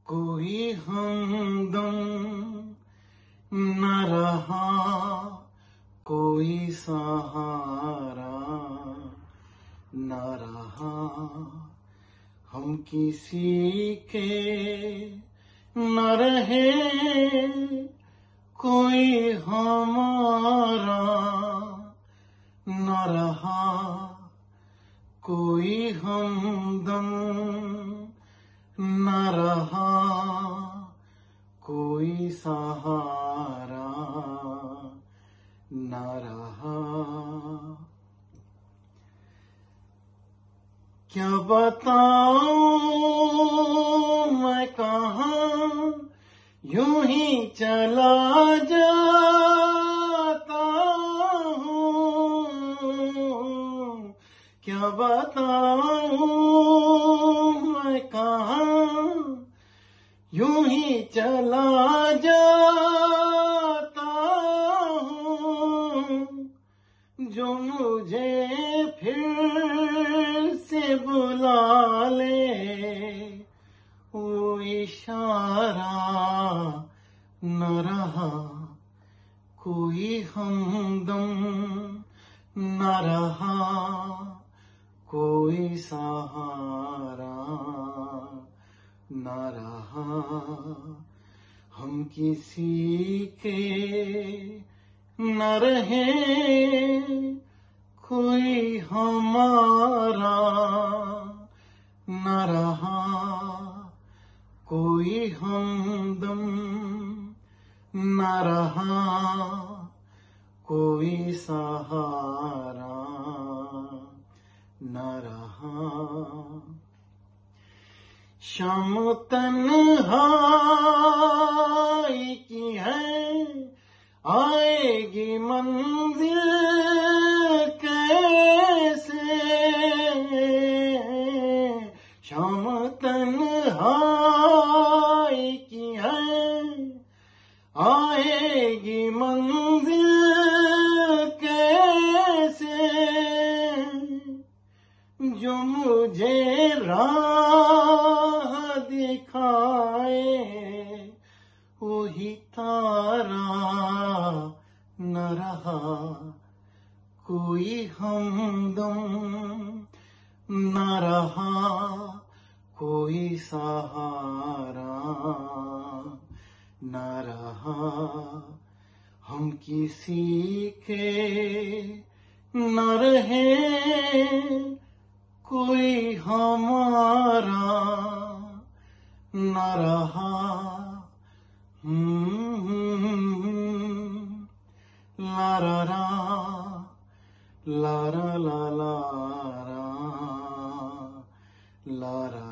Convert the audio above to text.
कोई हमदम न रहा, कोई सहारा न रहा, हम किसी के न रहे, कोई हमारा न रहा, कोई हमदम न रहा, कोई सहारा न रहा। क्या बताऊं मैं कहाँ यूं ही चला जाता हूँ, क्या बताऊं मैं कहाँ यूं ही चला जाता हूँ, जो मुझे फिर से बुला ले वो इशारा न रहा, कोई हमदम न रहा, कोई सहारा न रहा, हम किसी के न रहे, कोई हमारा न रहा, कोई हमदम न रहा, कोई सहारा न रहा। शम तन्हाई की है, आएगी मंजिल कैसे, शम तन्हाई की है, आएगी मंजिल कैसे, जो मुझे राह दिखाए वही तारा न रहा, कोई हमदम न रहा, कोई सहारा न रहा, हम किसी के न रहे, कोई हमारा न रहा। ला रा रा, ला रा ला ला रा, ला रा